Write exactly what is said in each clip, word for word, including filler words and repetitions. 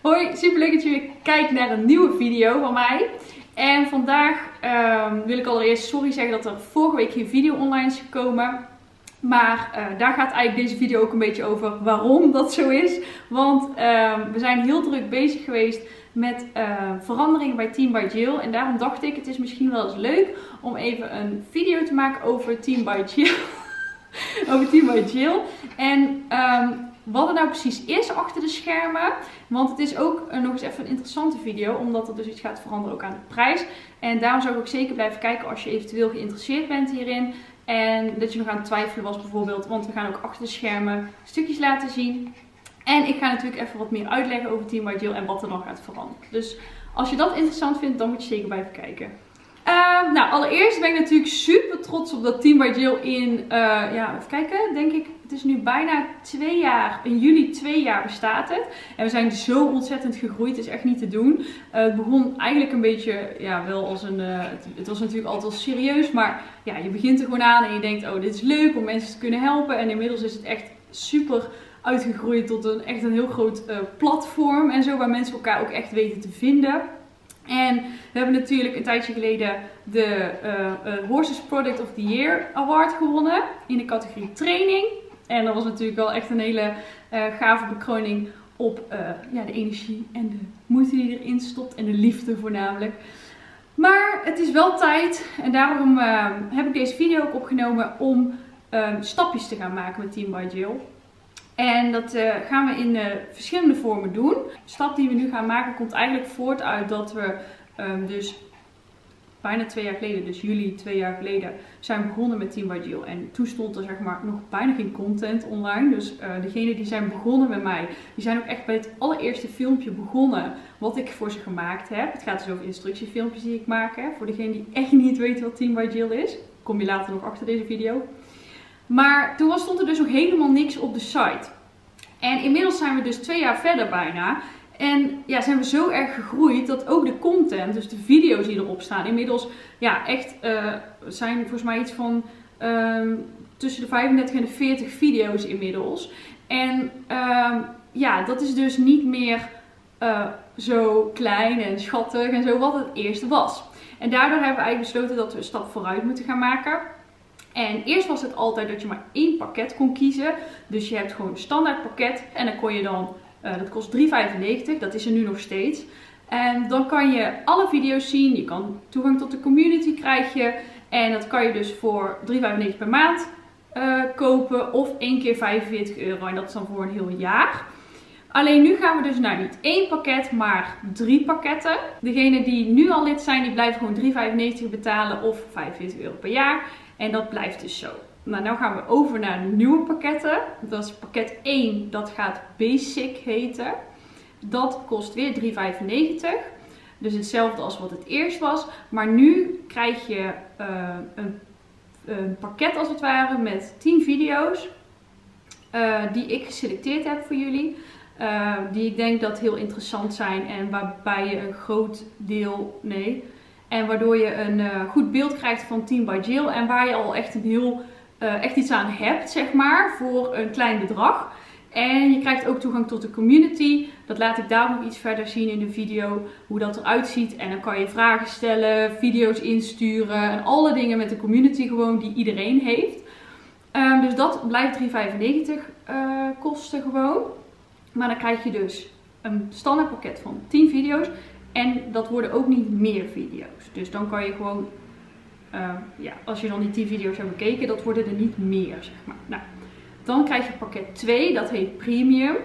Hoi, super leuk dat je weer kijkt naar een nieuwe video van mij. En vandaag um, wil ik allereerst sorry zeggen dat er vorige week geen video online is gekomen. Maar uh, daar gaat eigenlijk deze video ook een beetje over waarom dat zo is. Want uh, we zijn heel druk bezig geweest met uh, veranderingen bij Team by Jill. En daarom dacht ik, het is misschien wel eens leuk om even een video te maken over Team by Jill. over Team by Jill. En um, wat het nou precies is achter de schermen. Want het is ook uh, nog eens even een interessante video. Omdat er dus iets gaat veranderen ook aan de prijs. En daarom zou ik ook zeker blijven kijken als je eventueel geïnteresseerd bent hierin. En dat je nog aan het twijfelen was bijvoorbeeld. Want we gaan ook achter de schermen stukjes laten zien. En ik ga natuurlijk even wat meer uitleggen over Team by Jill en wat er dan gaat veranderen. Dus als je dat interessant vindt, dan moet je zeker blijven kijken. Uh, nou, allereerst ben ik natuurlijk super trots op dat Team by Jill in, uh, ja, even kijken, denk ik, het is nu bijna twee jaar, in juli twee jaar bestaat het. En we zijn zo ontzettend gegroeid, het is echt niet te doen. Uh, het begon eigenlijk een beetje, ja, wel als een, uh, het, het was natuurlijk altijd wel serieus, maar ja, je begint er gewoon aan en je denkt, oh, dit is leuk om mensen te kunnen helpen. En inmiddels is het echt super uitgegroeid tot een echt een heel groot uh, platform en zo, waar mensen elkaar ook echt weten te vinden. En we hebben natuurlijk een tijdje geleden de uh, uh, Horses Product of the Year Award gewonnen in de categorie training. En dat was natuurlijk wel echt een hele uh, gave bekroning op uh, ja, de energie en de moeite die erin stopt en de liefde voornamelijk. Maar het is wel tijd en daarom uh, heb ik deze video ook opgenomen om uh, stapjes te gaan maken met Team by Jill. En dat uh, gaan we in uh, verschillende vormen doen. De stap die we nu gaan maken komt eigenlijk voort uit dat we um, dus bijna twee jaar geleden, dus juli twee jaar geleden, zijn begonnen met Team by Jill. En toen stond er zeg maar nog bijna geen content online. Dus uh, degenen die zijn begonnen met mij, die zijn ook echt bij het allereerste filmpje begonnen wat ik voor ze gemaakt heb. Het gaat dus over instructiefilmpjes die ik maak. Hè. Voor degenen die echt niet weten wat Team by Jill is, kom je later nog achter deze video. Maar toen stond er dus nog helemaal niks op de site. En inmiddels zijn we dus twee jaar verder bijna. En ja, zijn we zo erg gegroeid dat ook de content, dus de video's die erop staan, inmiddels ja, echt uh, zijn volgens mij iets van uh, tussen de vijfendertig en de veertig video's inmiddels. En uh, ja, dat is dus niet meer uh, zo klein en schattig en zo wat het eerst was. En daardoor hebben we eigenlijk besloten dat we een stap vooruit moeten gaan maken. En eerst was het altijd dat je maar één pakket kon kiezen. Dus je hebt gewoon een standaard pakket. En dan kon je dan, uh, dat kost drie vijfennegentig. Dat is er nu nog steeds. En dan kan je alle video's zien. Je kan toegang tot de community krijgen. En dat kan je dus voor drie vijfennegentig per maand uh, kopen. Of één keer vijfenveertig euro. En dat is dan voor een heel jaar. Alleen nu gaan we dus naar niet één pakket, maar drie pakketten. Degenen die nu al lid zijn, die blijven gewoon drie vijfennegentig betalen of vijfenveertig euro per jaar. En dat blijft dus zo. Nou, nu gaan we over naar nieuwe pakketten. Dat is pakket één, dat gaat Basic heten. Dat kost weer drie vijfennegentig. Dus hetzelfde als wat het eerst was. Maar nu krijg je uh, een, een pakket als het ware met tien video's. Uh, die ik geselecteerd heb voor jullie. Uh, die ik denk dat heel interessant zijn. En waarbij je een groot deel... Nee... En waardoor je een uh, goed beeld krijgt van Team by Jill. En waar je al echt, een heel, uh, echt iets aan hebt, zeg maar. Voor een klein bedrag. En je krijgt ook toegang tot de community. Dat laat ik daar nog iets verder zien in de video. Hoe dat eruit ziet. En dan kan je vragen stellen, video's insturen. En alle dingen met de community gewoon die iedereen heeft. Um, dus dat blijft drie vijfennegentig uh, kosten gewoon. Maar dan krijg je dus een standaard pakket van tien video's. En dat worden ook niet meer video's. Dus dan kan je gewoon, uh, ja, als je dan die tien video's hebt bekeken, dat worden er niet meer, zeg maar. Nou, dan krijg je pakket twee, dat heet Premium.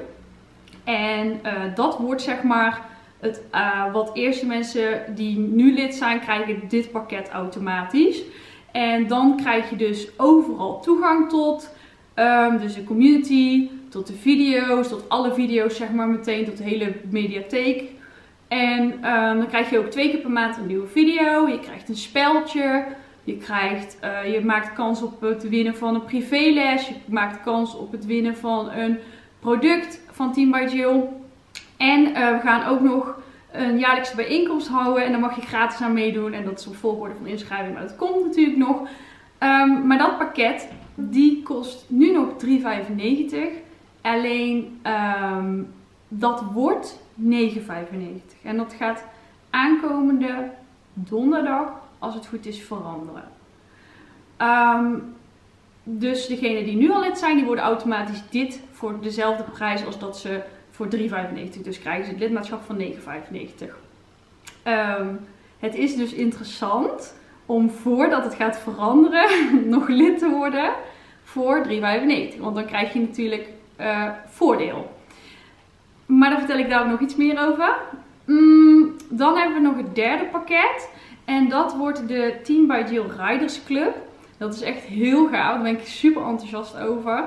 En uh, dat wordt zeg maar, het, uh, wat eerste mensen die nu lid zijn, krijgen dit pakket automatisch. En dan krijg je dus overal toegang tot, um, dus de community, tot de video's, tot alle video's zeg maar meteen, tot de hele mediatheek. En um, dan krijg je ook twee keer per maand een nieuwe video. Je krijgt een speltje. Je, krijgt, uh, je maakt kans op het winnen van een privéles. Je maakt kans op het winnen van een product van Team by Jill. En uh, we gaan ook nog een jaarlijkse bijeenkomst houden. En daar mag je gratis aan meedoen. En dat is op volgorde van inschrijving. Maar dat komt natuurlijk nog. Um, maar dat pakket, die kost nu nog drie vijfennegentig. Alleen um, dat wordt negen vijfennegentig. En dat gaat aankomende donderdag, als het goed is, veranderen. Um, dus degenen die nu al lid zijn, die worden automatisch dit voor dezelfde prijs als dat ze voor drie vijfennegentig. Dus krijgen ze het lidmaatschap van negen vijfennegentig. Um, het is dus interessant om voordat het gaat veranderen nog lid te worden voor drie vijfennegentig. Want dan krijg je natuurlijk uh, voordeel. Maar daar vertel ik daar nog iets meer over. Mm, dan hebben we nog het derde pakket. En dat wordt de Team by Jill Riders Club. Dat is echt heel gaaf. Daar ben ik super enthousiast over.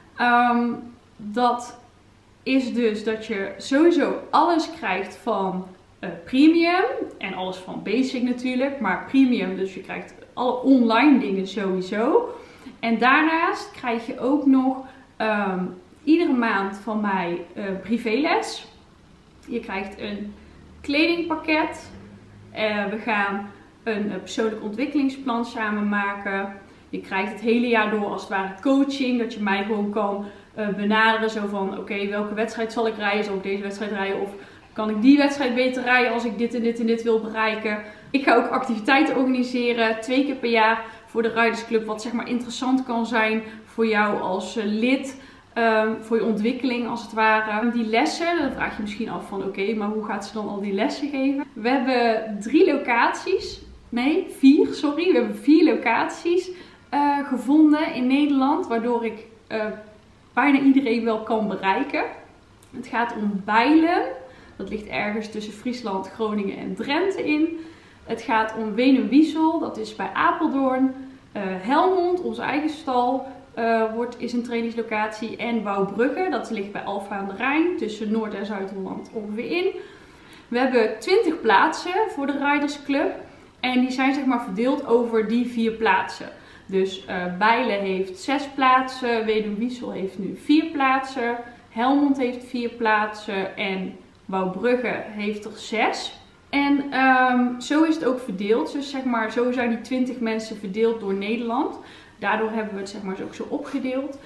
Um, dat is dus dat je sowieso alles krijgt van uh, premium. En alles van basic natuurlijk. Maar premium, dus je krijgt alle online dingen sowieso. En daarnaast krijg je ook nog um, iedere maand van mij uh, privéles. Je krijgt een kledingpakket. Uh, we gaan een uh, persoonlijk ontwikkelingsplan samen maken. Je krijgt het hele jaar door als het ware coaching. Dat je mij gewoon kan uh, benaderen. Zo van oké, okay, welke wedstrijd zal ik rijden? Zal ik deze wedstrijd rijden? Of kan ik die wedstrijd beter rijden als ik dit en dit en dit wil bereiken? Ik ga ook activiteiten organiseren. Twee keer per jaar voor de Riders Club. Wat zeg maar interessant kan zijn voor jou als uh, lid. Um, voor je ontwikkeling als het ware. Die lessen, dan vraag je misschien af van oké, okay, maar hoe gaat ze dan al die lessen geven? We hebben drie locaties. Nee, vier, sorry. We hebben vier locaties uh, gevonden in Nederland. Waardoor ik uh, bijna iedereen wel kan bereiken. Het gaat om Bijlen. Dat ligt ergens tussen Friesland, Groningen en Drenthe in. Het gaat om Wenum-Wiesel. Dat is bij Apeldoorn. Uh, Helmond, onze eigen stal, uh, wordt, is een trainingslocatie. En Wouwbrugge, dat ligt bij Alphen aan de Rijn. Tussen Noord- en Zuid-Holland ongeveer in. We hebben twintig plaatsen voor de Riders Club. En die zijn zeg maar verdeeld over die vier plaatsen. Dus uh, Bijlen heeft zes plaatsen. Wenum-Wiesel heeft nu vier plaatsen. Helmond heeft vier plaatsen. En Wouwbrugge heeft er zes. En um, zo is het ook verdeeld. Dus zeg maar, zo zijn die twintig mensen verdeeld door Nederland. Daardoor hebben we het zeg maar ook zo opgedeeld.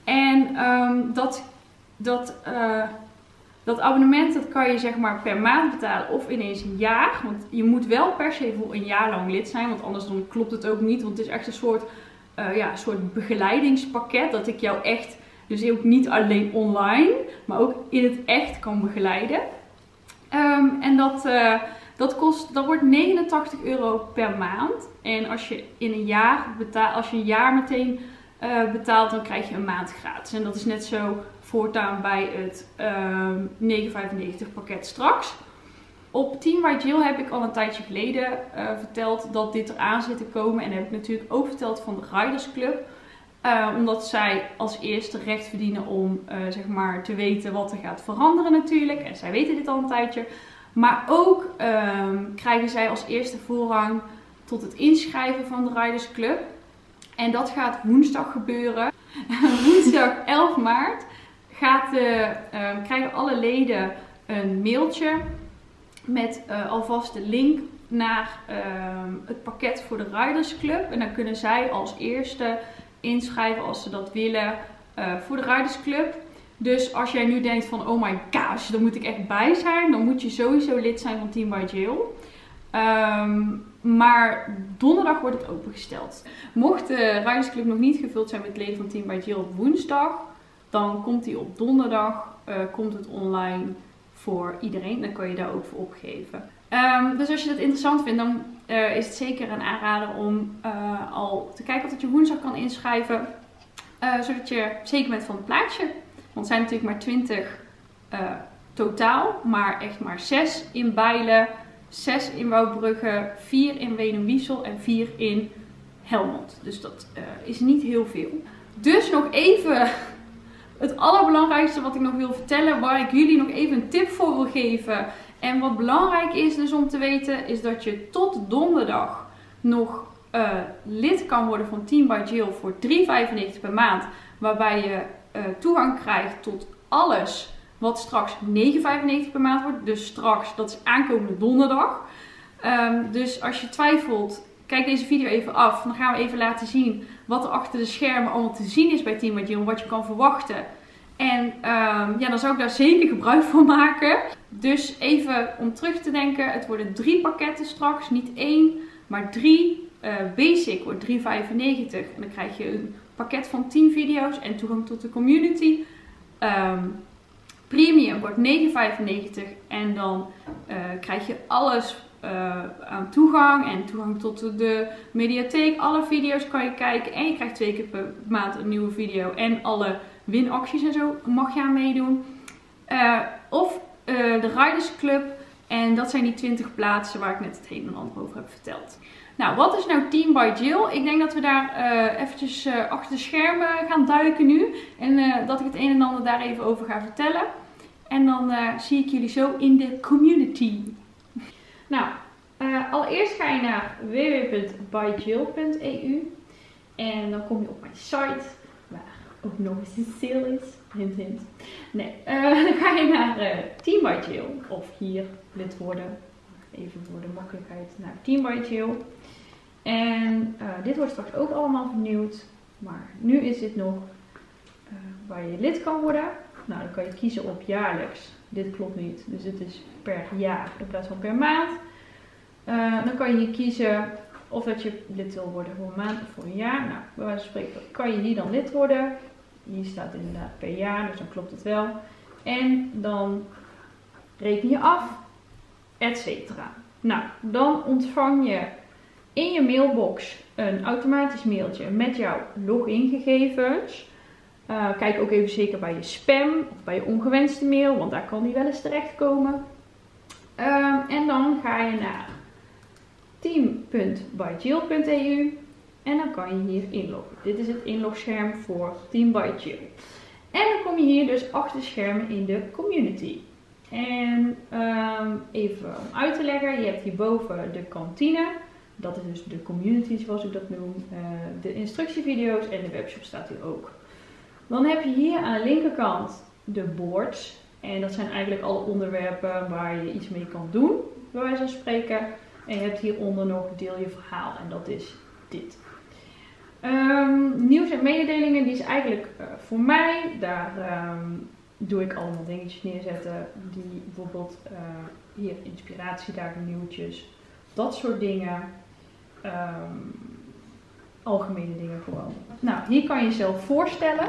En um, dat, dat, uh, dat abonnement dat kan je zeg maar per maand betalen of ineens een jaar. Want je moet wel per se voor een jaar lang lid zijn. Want anders dan klopt het ook niet. Want het is echt een soort, uh, ja, een soort begeleidingspakket. Dat ik jou echt, dus ook niet alleen online, maar ook in het echt kan begeleiden. Um, en dat, uh, dat kost, dat wordt negenentachtig euro per maand. En als je in een jaar betaalt, als je een jaar meteen uh, betaalt, dan krijg je een maand gratis. En dat is net zo voortaan bij het uh, negen vijfennegentig pakket straks. Op Team by Jill heb ik al een tijdje geleden uh, verteld dat dit eraan zit te komen. En heb ik natuurlijk ook verteld van de Riders Club. Uh, omdat zij als eerste recht verdienen om uh, zeg maar te weten wat er gaat veranderen natuurlijk. En zij weten dit al een tijdje. Maar ook um, krijgen zij als eerste voorrang tot het inschrijven van de Riders Club. En dat gaat woensdag gebeuren. Woensdag elf maart gaat de, uh, krijgen alle leden een mailtje met uh, alvast de link naar uh, het pakket voor de Riders Club. En dan kunnen zij als eerste inschrijven als ze dat willen uh, voor de Riders Club. Dus als jij nu denkt van oh my gosh, daar moet ik echt bij zijn, dan moet je sowieso lid zijn van Team by Jill. Um, maar donderdag wordt het opengesteld. Mocht de Riders Club nog niet gevuld zijn met leden van Team by Jill op woensdag, dan komt die op donderdag, uh, komt het online voor iedereen. Dan kan je daar ook voor opgeven. Um, dus als je dat interessant vindt, dan uh, is het zeker een aanrader om uh, al te kijken wat je woensdag kan inschrijven. Uh, zodat je zeker bent van het plaatje. Want het zijn natuurlijk maar twintig uh, totaal. Maar echt maar zes in Bijlen, zes in Wouwbrugge, vier in Wenum-Wiesel en vier in Helmond. Dus dat uh, is niet heel veel. Dus nog even het allerbelangrijkste wat ik nog wil vertellen. Waar ik jullie nog even een tip voor wil geven. En wat belangrijk is dus om te weten, is dat je tot donderdag nog uh, lid kan worden van Team by Jill voor drie vijfennegentig per maand. Waarbij je uh, toegang krijgt tot alles wat straks negen vijfennegentig per maand wordt. Dus straks, dat is aankomende donderdag. Um, dus als je twijfelt, kijk deze video even af. Dan gaan we even laten zien wat er achter de schermen allemaal te zien is bij Team by Jill. Wat je kan verwachten. En um, ja, dan zou ik daar zeker gebruik van maken. Dus even om terug te denken. Het worden drie pakketten straks. Niet één, maar drie. Uh, basic wordt drie vijfennegentig. En dan krijg je een pakket van tien video's en toegang tot de community. Um, Premium wordt negen vijfennegentig. En dan uh, krijg je alles uh, aan toegang. En toegang tot de, de mediatheek. Alle video's kan je kijken. En je krijgt twee keer per maand een nieuwe video. En alle winacties en zo mag je aan meedoen. Uh, of uh, de Riders Club. En dat zijn die twintig plaatsen waar ik net het een en ander over heb verteld. Nou, wat is nou Team by Jill? Ik denk dat we daar uh, eventjes uh, achter de schermen gaan duiken nu. En uh, dat ik het een en ander daar even over ga vertellen. En dan uh, zie ik jullie zo in de community. Nou, uh, allereerst ga je naar w w w punt by jill punt e u. En dan kom je op mijn site. Waar ook nog eens een sale is. Hint, hint. Nee, uh, dan ga je naar uh, Team by Jill. Of hier lid worden. Even voor de makkelijkheid naar Team by Jill. En uh, dit wordt straks ook allemaal vernieuwd. Maar nu is dit nog uh, waar je lid kan worden. Nou, dan kan je kiezen op jaarlijks. Dit klopt niet. Dus dit is per jaar in plaats van per maand. Uh, dan kan je hier kiezen of dat je lid wil worden voor een maand of voor een jaar. Nou, bij wijze van spreken kan je hier dan lid worden. Hier staat inderdaad per jaar, dus dan klopt het wel. En dan reken je af, et cetera. Nou, dan ontvang je in je mailbox een automatisch mailtje met jouw logingegevens. Uh, kijk ook even zeker bij je spam of bij je ongewenste mail, want daar kan die wel eens terechtkomen. Uh, en dan ga je naar team punt by jill punt e u en dan kan je hier inloggen. Dit is het inlogscherm voor Team by Jill. En dan kom je hier dus achter de schermen in de community. En um, even om uit te leggen, je hebt hierboven de kantine. Dat is dus de community zoals ik dat noem. Uh, de instructievideo's en de webshop staat hier ook. Dan heb je hier aan de linkerkant de boards. En dat zijn eigenlijk alle onderwerpen waar je iets mee kan doen, bij wijze van spreken. En je hebt hieronder nog deel je verhaal en dat is dit. Um, nieuws en mededelingen, die is eigenlijk uh, voor mij. Daar um, doe ik allemaal dingetjes neerzetten. Die bijvoorbeeld uh, hier inspiratiedagen, nieuwtjes, dat soort dingen. Um, algemene dingen gewoon. Nou, hier kan je jezelf voorstellen.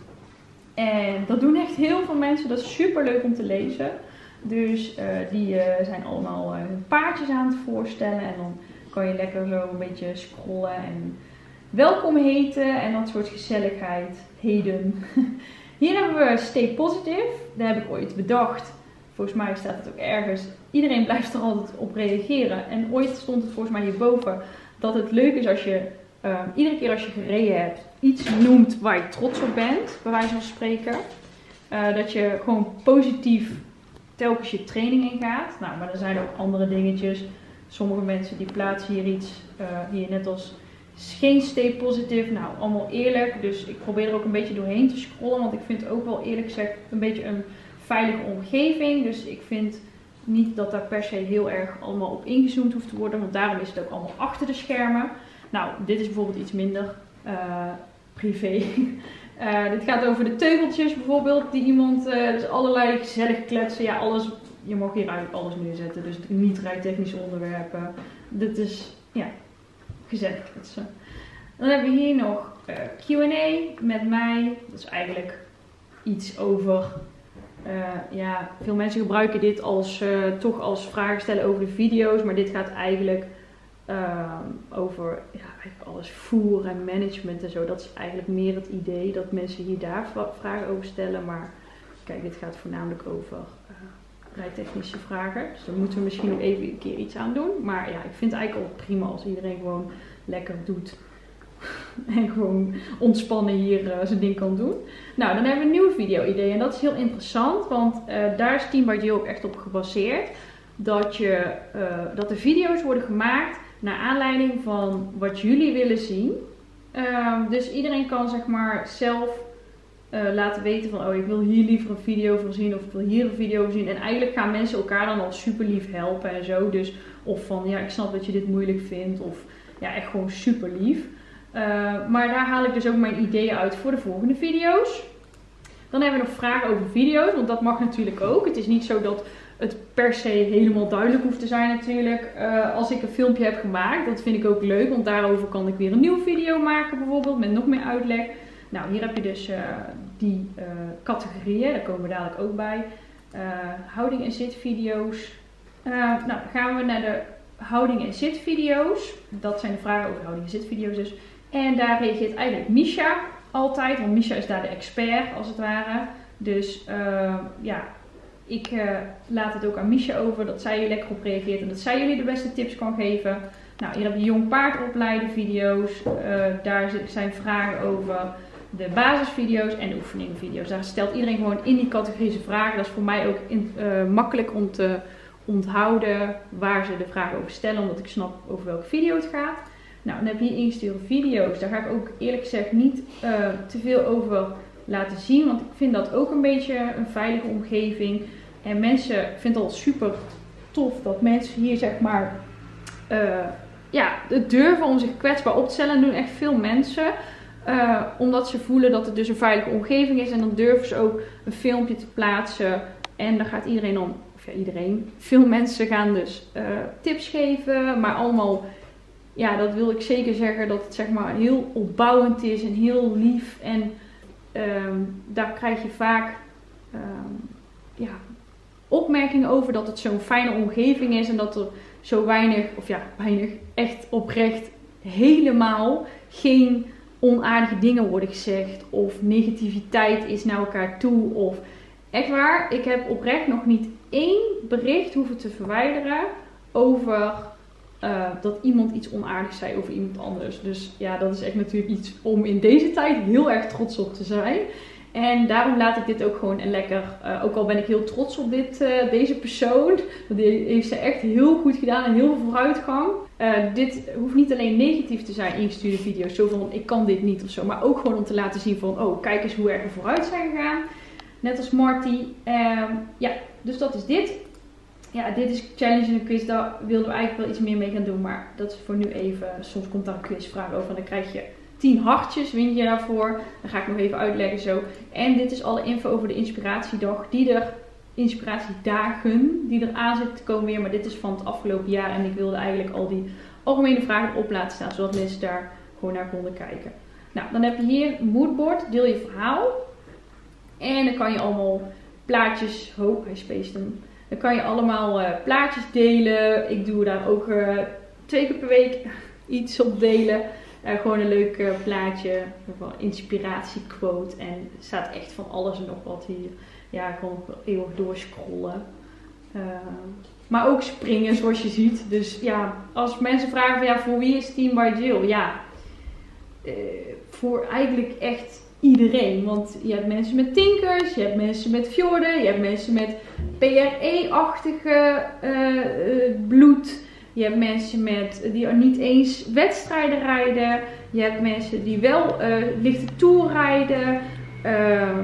En dat doen echt heel veel mensen. Dat is super leuk om te lezen. Dus uh, die uh, zijn allemaal uh, hun paardjes aan het voorstellen. En dan kan je lekker zo een beetje scrollen en welkom heten en dat soort gezelligheid. Heden. Hier hebben we Stay Positive. Daar heb ik ooit bedacht. Volgens mij staat het ook ergens. Iedereen blijft er altijd op reageren. En ooit stond het volgens mij hierboven dat het leuk is als je uh, iedere keer als je gereden hebt iets noemt waar je trots op bent. Bij wijze van spreken. Uh, dat je gewoon positief telkens je training ingaat. Nou, maar er zijn ook andere dingetjes. Sommige mensen die plaatsen hier iets. Uh, hier net als geen Stay Positive. Nou, allemaal eerlijk. Dus ik probeer er ook een beetje doorheen te scrollen. Want ik vind het ook wel eerlijk gezegd een beetje een veilige omgeving. Dus ik vind niet dat daar per se heel erg allemaal op ingezoomd hoeft te worden. Want daarom is het ook allemaal achter de schermen. Nou, dit is bijvoorbeeld iets minder uh, privé. Uh, dit gaat over de teugeltjes bijvoorbeeld. Die iemand, uh, dus allerlei gezellig kletsen. Ja, alles. Je mag hier eigenlijk alles neerzetten. Dus niet rijtechnische onderwerpen. Dit is, ja, gezellig kletsen. Dan hebben we hier nog uh, Q en A met mij. Dat is eigenlijk iets over. Uh, ja, veel mensen gebruiken dit als, uh, toch als vragen stellen over de video's. Maar dit gaat eigenlijk uh, over ja, eigenlijk alles voer en management en zo. Dat is eigenlijk meer het idee dat mensen hier daar vragen over stellen. Maar kijk, dit gaat voornamelijk over uh, rijtechnische vragen. Dus daar moeten we misschien nog even een keer iets aan doen. Maar ja, ik vind het eigenlijk al prima als iedereen gewoon lekker doet. En gewoon ontspannen hier uh, zijn ding kan doen. Nou, dan hebben we een nieuwe video-idee. En dat is heel interessant. Want uh, daar is Team by Jill ook echt op gebaseerd. Dat, je, uh, dat de video's worden gemaakt naar aanleiding van wat jullie willen zien. Uh, dus iedereen kan zeg maar zelf uh, laten weten van... Oh, ik wil hier liever een video voor zien. Of ik wil hier een video voor zien. En eigenlijk gaan mensen elkaar dan al super lief helpen en zo. Dus of van, ja, ik snap dat je dit moeilijk vindt. Of ja, echt gewoon super lief. Uh, maar daar haal ik dus ook mijn ideeën uit voor de volgende video's. Dan hebben we nog vragen over video's, want dat mag natuurlijk ook. Het is niet zo dat het per se helemaal duidelijk hoeft te zijn natuurlijk. Uh, als ik een filmpje heb gemaakt, dat vind ik ook leuk, want daarover kan ik weer een nieuwe video maken bijvoorbeeld, met nog meer uitleg. Nou, hier heb je dus uh, die uh, categorieën, daar komen we dadelijk ook bij. Uh, houding en zitvideo's. Uh, nou, dan gaan we naar de houding en zitvideo's. Dat zijn de vragen over houding en zitvideo's dus. En daar reageert eigenlijk Misha altijd, want Misha is daar de expert als het ware. Dus uh, ja, ik uh, laat het ook aan Misha over dat zij hier lekker op reageert en dat zij jullie de beste tips kan geven. Nou, hier heb je jong paard opleiden video's. Uh, daar zijn vragen over de basisvideo's en de oefeningenvideo's. Daar stelt iedereen gewoon in die categorie zijn vragen. Dat is voor mij ook in, uh, makkelijk om te onthouden waar ze de vragen over stellen, omdat ik snap over welke video het gaat. Nou, dan heb je hier ingestuurde video's. Daar ga ik ook eerlijk gezegd niet uh, te veel over laten zien, want ik vind dat ook een beetje een veilige omgeving. En mensen vinden het al super tof dat mensen hier zeg maar uh, ja, het durven om zich kwetsbaar op te stellen. En doen echt veel mensen. Uh, omdat ze voelen dat het dus een veilige omgeving is. En dan durven ze ook een filmpje te plaatsen. En dan gaat iedereen dan, of ja iedereen, veel mensen gaan dus uh, tips geven. Maar allemaal, ja dat wil ik zeker zeggen, dat het zeg maar heel opbouwend is en heel lief. En um, daar krijg je vaak um, ja, opmerkingen over dat het zo'n fijne omgeving is. En dat er zo weinig, of ja weinig, echt oprecht helemaal geen onaardige dingen worden gezegd of negativiteit is naar elkaar toe of echt waar, ik heb oprecht nog niet één bericht hoeven te verwijderen over uh, dat iemand iets onaardigs zei over iemand anders. Dus ja, dat is echt natuurlijk iets om in deze tijd heel erg trots op te zijn. En daarom laat ik dit ook gewoon en lekker, uh, ook al ben ik heel trots op dit, uh, deze persoon. Die heeft ze echt heel goed gedaan en heel veel vooruitgang. Uh, dit hoeft niet alleen negatief te zijn ingestuurde video's, zo van ik kan dit niet of zo. Maar ook gewoon om te laten zien van, oh kijk eens hoe erg we vooruit zijn gegaan. Net als Marty. Uh, ja, dus dat is dit. Ja, dit is challenge en quiz. Daar wilden we eigenlijk wel iets meer mee gaan doen. Maar dat is voor nu even, soms komt daar een quizvraag over en dan krijg je tien hartjes win je daarvoor. Dat ga ik nog even uitleggen zo. En dit is alle info over de inspiratiedag. Die er, inspiratiedagen die er aan zitten te komen weer. Maar dit is van het afgelopen jaar. En ik wilde eigenlijk al die algemene vragen erop laten staan. Zodat mensen daar gewoon naar konden kijken. Nou, dan heb je hier een moodboard. Deel je verhaal. En dan kan je allemaal plaatjes. Oh, hij spaced hem. Dan kan je allemaal uh, plaatjes delen. Ik doe daar ook uh, twee keer per week iets op delen. Uh, gewoon een leuk uh, plaatje, een inspiratiequote en er staat echt van alles en nog wat hier. Ja, ik kan ook eeuwig doorscrollen. Uh, maar ook springen zoals je ziet. Dus ja, als mensen vragen van ja, voor wie is Team by Jill? Ja, uh, voor eigenlijk echt iedereen. Want je hebt mensen met tinkers, je hebt mensen met fjorden, je hebt mensen met P R E-achtige uh, uh, bloed. Je hebt mensen met, die er niet eens wedstrijden rijden. Je hebt mensen die wel uh, lichte tour rijden. Uh,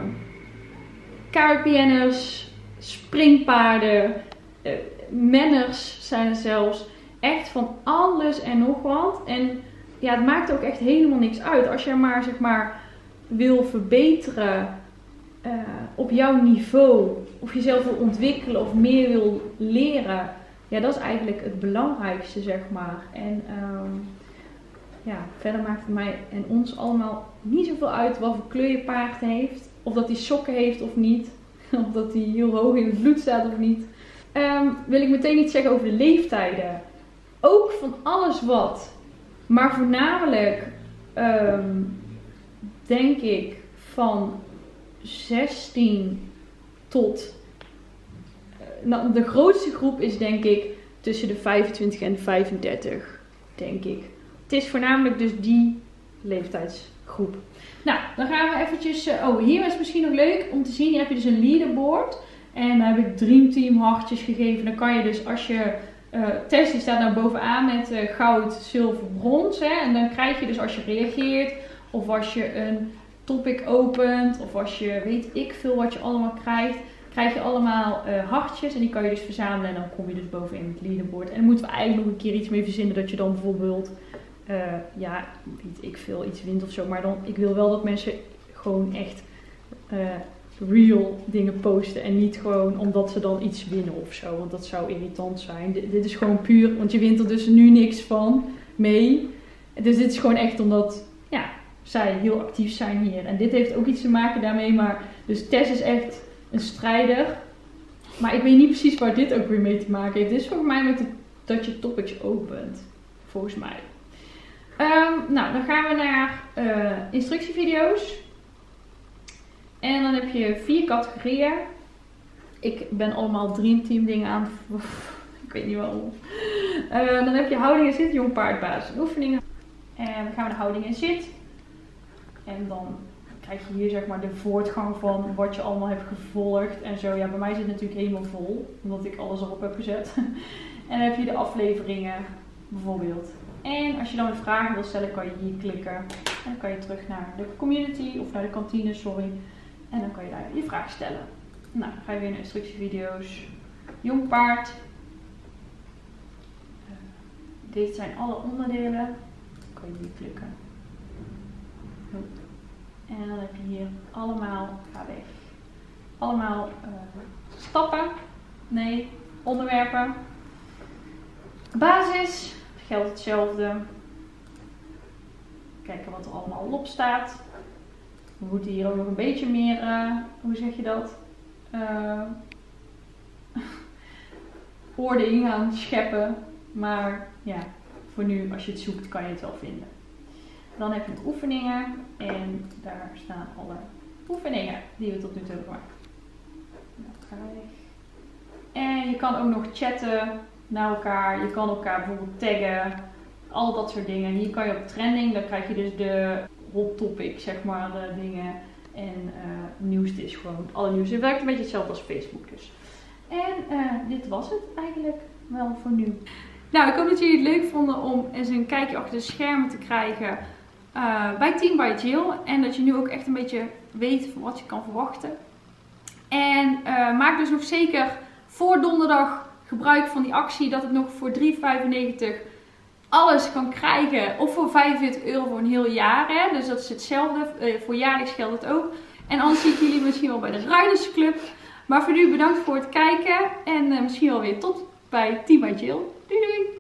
K P N'ers, springpaarden, uh, menners zijn er zelfs. Echt van alles en nog wat. En ja, het maakt ook echt helemaal niks uit. Als je maar zeg maar wil verbeteren uh, op jouw niveau. Of jezelf wil ontwikkelen of meer wil leren. Ja, dat is eigenlijk het belangrijkste, zeg maar. En um, ja, verder maakt het mij en ons allemaal niet zoveel uit wat voor kleur je paard heeft. Of dat hij sokken heeft of niet. Of dat hij heel hoog in het bloed staat of niet. Um, wil ik meteen iets zeggen over de leeftijden. Ook van alles wat. Maar voornamelijk um, denk ik van zestien tot... Nou, de grootste groep is denk ik tussen de vijfentwintig en de vijfendertig, denk ik. Het is voornamelijk dus die leeftijdsgroep. Nou, dan gaan we eventjes... Oh, hier is het misschien nog leuk om te zien. Hier heb je dus een leaderboard. En daar heb ik Dream Team hartjes gegeven. Dan kan je dus als je... Uh, Tess die staat nou bovenaan met uh, goud, zilver, brons. Hè? En dan krijg je dus als je reageert... Of als je een topic opent. Of als je weet ik veel wat je allemaal krijgt... Krijg je allemaal uh, hartjes en die kan je dus verzamelen en dan kom je dus bovenin het leaderboard. En dan moeten we eigenlijk nog een keer iets mee verzinnen dat je dan bijvoorbeeld, uh, ja, weet ik veel, iets wint of zo. Maar dan, ik wil wel dat mensen gewoon echt uh, real dingen posten. En niet gewoon omdat ze dan iets winnen of zo. Want dat zou irritant zijn. D dit is gewoon puur, want je wint er dus nu niks van mee. Dus dit is gewoon echt omdat ja, zij heel actief zijn hier. En dit heeft ook iets te maken daarmee. Maar dus Tess is echt een strijder. Maar ik weet niet precies waar dit ook weer mee te maken heeft. Dit is volgens mij met de, dat je topics opent. Volgens mij. Um, nou, dan gaan we naar uh, instructievideo's. En dan heb je vier categorieën. Ik ben allemaal Dream Team dingen aan. Ik weet niet waarom. Uh, dan heb je houding en zit, jong paard, basis en oefeningen. En dan gaan we naar houding en zit. En dan krijg je hier zeg maar de voortgang van wat je allemaal hebt gevolgd en zo. Ja, bij mij zit het natuurlijk helemaal vol, omdat ik alles erop heb gezet. En dan heb je de afleveringen bijvoorbeeld. En als je dan een vraag wil stellen, kan je hier klikken. En dan kan je terug naar de community of naar de kantine, sorry. En dan kan je daar je vraag stellen. Nou, dan ga je weer naar instructievideo's. Jong paard. Uh, dit zijn alle onderdelen. Dan kan je hier klikken. En dan heb je hier allemaal, ga weg. Allemaal uh, stappen. Nee, onderwerpen. Basis. Geldt hetzelfde. Kijken wat er allemaal op staat. We moeten hier ook nog een beetje meer, uh, hoe zeg je dat? Uh, woorden in gaan scheppen. Maar ja, voor nu, als je het zoekt, kan je het wel vinden. Dan heb je de oefeningen. En daar staan alle oefeningen die we tot nu toe hebben gemaakt. Nou, ga weg. En je kan ook nog chatten naar elkaar. Je kan elkaar bijvoorbeeld taggen. Al dat soort dingen. Hier kan je op trending. Dan krijg je dus de hot topic, zeg maar, de dingen. En uh, nieuwste is gewoon alle nieuws. Het werkt een beetje hetzelfde als Facebook dus. En uh, dit was het eigenlijk wel voor nu. Nou, ik hoop dat jullie het leuk vonden om eens een kijkje achter de schermen te krijgen uh, bij Team by Jill. En dat je nu ook echt een beetje weet wat je kan verwachten. En uh, maak dus nog zeker voor donderdag gebruik van die actie dat het nog voor drie vijfennegentig alles kan krijgen. Of voor vijfenveertig euro voor een heel jaar. Hè? Dus dat is hetzelfde. Uh, voor jaarlijks geldt het ook. En anders zie ik jullie misschien wel bij de Ruiders Club. Maar voor nu bedankt voor het kijken. En uh, misschien wel weer tot bij Team by Jill. Doei doei!